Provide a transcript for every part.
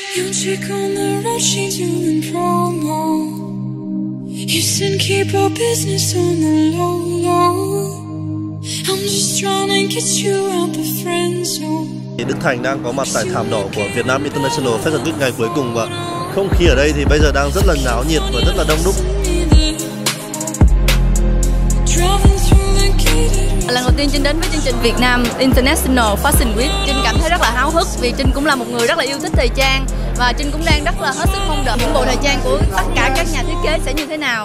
Young chick on the road, she doing promo. Houston, keep our business on the low, low. I'm just trying to get you out the friend zone. Đức Thành đang có mặt tại thảm đỏ của Việt Nam International Fashion Week ngày cuối cùng và không khí ở đây thì bây giờ đang rất là náo nhiệt và rất là đông đúc. Lần đầu tiên Trinh đến với chương trình Việt Nam International Fashion Week, Trinh cảm thấy rất là háo hức vì Trinh cũng là một người rất là yêu thích thời trang và Trinh cũng đang rất là hết sức mong đợi những bộ thời trang của tất cả các nhà thiết kế sẽ như thế nào.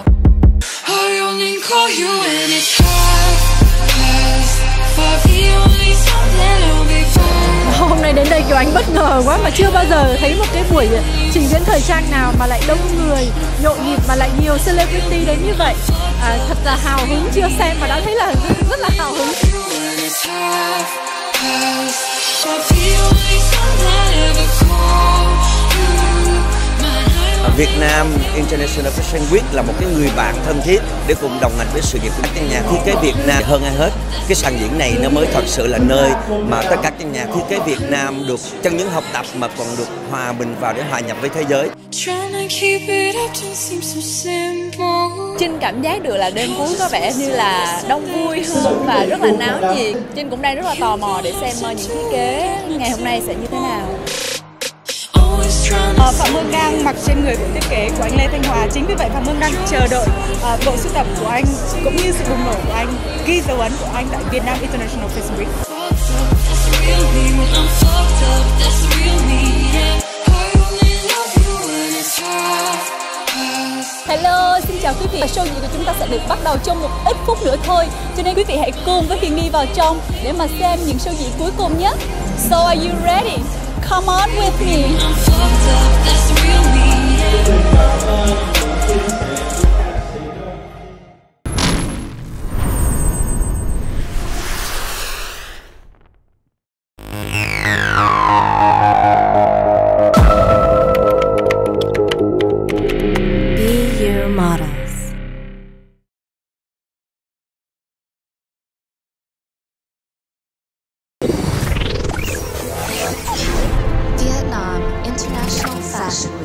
Hôm nay đến đây Kiều Anh bất ngờ quá mà chưa bao giờ thấy một cái buổi trình diễn thời trang nào mà lại đông người, nhộn nhịp mà lại nhiều celebrity đến như vậy. Thật là hào hứng, chưa xem mà đã thấy là rất là hào hứng. Việt Nam International Fashion Week là một cái người bạn thân thiết để cùng đồng hành với sự nghiệp của các nhà thiết kế Việt Nam. Hơn ai hết, cái sàn diễn này nó mới thật sự là nơi mà tất cả các nhà thiết kế Việt Nam được chẳng những học tập mà còn được hòa mình vào để hòa nhập với thế giới. Trinh cảm giác được là đêm cuối có vẻ như là đông vui hơn và rất là náo nhiệt. Trinh cũng đang rất là tò mò để xem những thiết kế ngày hôm nay sẽ như thế nào. Phạm Hương đang mặc trên người bộ thiết kế của anh Lê Thanh Hòa. Chính vì vậy Phạm Hương đang chờ đợi bộ sưu tập của anh cũng như sự bùng nổ của anh, ghi dấu ấn của anh tại Việt Nam International Fashion Week. Hello, xin chào quý vị. Show diễn của chúng ta sẽ được bắt đầu trong một ít phút nữa thôi. Cho nên quý vị hãy cùng với Huyền My vào trong để mà xem những show diễn cuối cùng nhé. So are you ready? Come on with me. Be your models. Vietnam International Fashion Week.